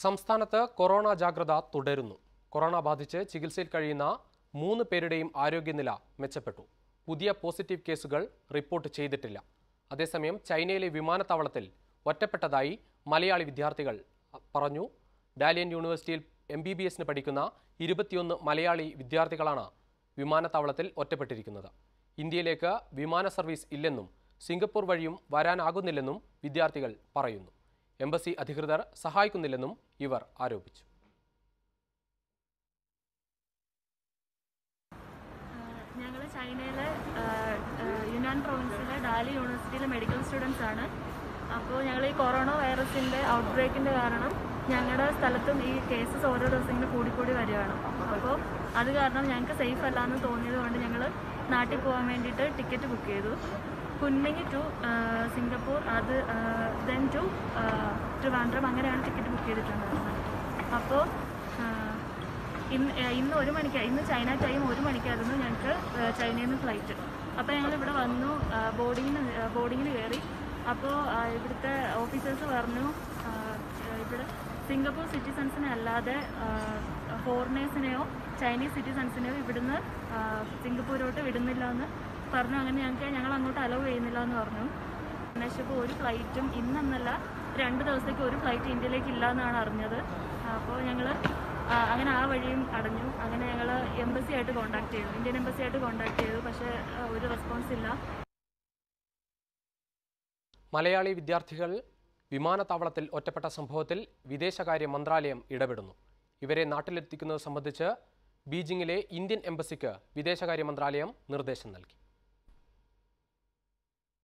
സംസ്ഥാനത്ത് കൊറോണ ജാഗ്രത തുടരുന്നു. കൊറോണ ബാധിച്ച് ചികിത്സയിൽ കഴിയുന്ന 3 പേരുടെയും ആരോഗ്യനില മെച്ചപ്പെട്ടു. പുതിയ പോസിറ്റീവ് കേസുകൾ റിപ്പോർട്ട് ചെയ്തിട്ടില്ല. അതേസമയം ചൈനയിലെ വിമാനത്താവളത്തിൽ ഒറ്റപ്പെട്ടതായി മലയാളി വിദ്യാർത്ഥികൾ പറഞ്ഞു. ഡാലിയൻ യൂണിവേഴ്സിറ്റിയിൽ MBBSന് പഠിക്കുന്ന 21 മലയാളി വിദ്യാർത്ഥികളാണ് വിമാനത്താവളത്തിൽ ഒറ്റപ്പെട്ടിരിക്കുന്നത്. ഇന്ത്യയിലേക്ക് വിമാന സർവീസ് ഇല്ലെന്നും സിംഗപ്പൂർ വഴിയും വരാനാകുന്നില്ലെന്നും വിദ്യാർത്ഥികൾ പറയുന്നു. എംബസി അധികൃതർ സഹായിക്കുന്നില്ലെന്നും ഇവർ ആരോപിച്ചു. ഞങ്ങൾ ചൈനയിലെ യുനാൻ പ്രൊവിൻസിലെ ഡാലി യൂണിവേഴ്സിറ്റിയിലെ മെഡിക്കൽ സ്റ്റുഡൻസ് ആണ്. അപ്പോൾ ഞങ്ങൾ ഈ കൊറോണ വൈറസിൻ്റെ ഔട്ട്ബ്രേക്കിൻ്റെ കാരണം ഞങ്ങളുടെ സ്ഥലത്തും ഈ കേസസ് ഓരോ ദിവസം ഇങ്ങനെ കൂടിക്കൂടി വരികയാണ്. അപ്പോൾ അത് കാരണം ഞങ്ങൾക്ക് സേഫ് അല്ലാന്ന് തോന്നിയത് കൊണ്ട് ഞങ്ങൾ നാട്ടിൽ പോകാൻ വേണ്ടിയിട്ട് ടിക്കറ്റ് ബുക്ക് ചെയ്തു. കുൻമിങ് ടു സിംഗപ്പൂർ, അത് ദെൻ ടു ട്രിവാൻഡ്രം, അങ്ങനെയാണ് ടിക്കറ്റ് ബുക്ക് ചെയ്തിട്ടുണ്ടായിരുന്നത്. അപ്പോൾ ഇന്ന് 1 മണിക്ക്, ഇന്ന് ചൈന ടൈം 1 മണിക്കായിരുന്നു ഞങ്ങൾക്ക് ചൈനയിൽ നിന്ന് ഫ്ലൈറ്റ്. അപ്പോൾ ഞങ്ങളിവിടെ വന്നു, ബോർഡിങ്ങിന് കയറി. അപ്പോൾ ഇവിടുത്തെ ഓഫീസേഴ്സ് പറഞ്ഞു ഇവിടെ സിംഗപ്പൂർ സിറ്റിസൺസിനെ അല്ലാതെ ഫോറിനേഴ്സിനെയോ ചൈനീസ് സിറ്റിസൺസിനെയോ ഇവിടുന്ന് സിംഗപ്പൂരോട്ട് വിടുന്നില്ല എന്ന് പറഞ്ഞു. അങ്ങനെ ഞങ്ങൾ അങ്ങോട്ട് അലോ ചെയ്യുന്നില്ല എന്ന് പറഞ്ഞു. അന്വേഷിച്ചപ്പോൾ ഒരു ഫ്ലൈറ്റും ഇന്നെന്നല്ല 2 ദിവസത്തേക്ക് ഒരു ഫ്ലൈറ്റ് ഇന്ത്യയിലേക്ക് ഇല്ല എന്നാണ് അറിഞ്ഞത്. അപ്പോൾ ഞങ്ങൾ അങ്ങനെ ആ വഴിയും അടഞ്ഞു. അങ്ങനെ ഞങ്ങൾ എംബസി ആയിട്ട് കോൺടാക്ട് ചെയ്തു, ഇന്ത്യൻ എംബസി ആയിട്ട് കോൺടാക്ട് ചെയ്തു. പക്ഷേ ഒരു റെസ്പോൺസ് ഇല്ല. മലയാളി വിദ്യാർത്ഥികൾ വിമാനത്താവളത്തിൽ ഒറ്റപ്പെട്ട സംഭവത്തിൽ വിദേശകാര്യ മന്ത്രാലയം ഇടപെടുന്നു. ഇവരെ നാട്ടിലെത്തിക്കുന്നത് സംബന്ധിച്ച് ബീജിംഗിലെ ഇന്ത്യൻ എംബസിക്ക് വിദേശകാര്യ മന്ത്രാലയം നിർദ്ദേശം നൽകി.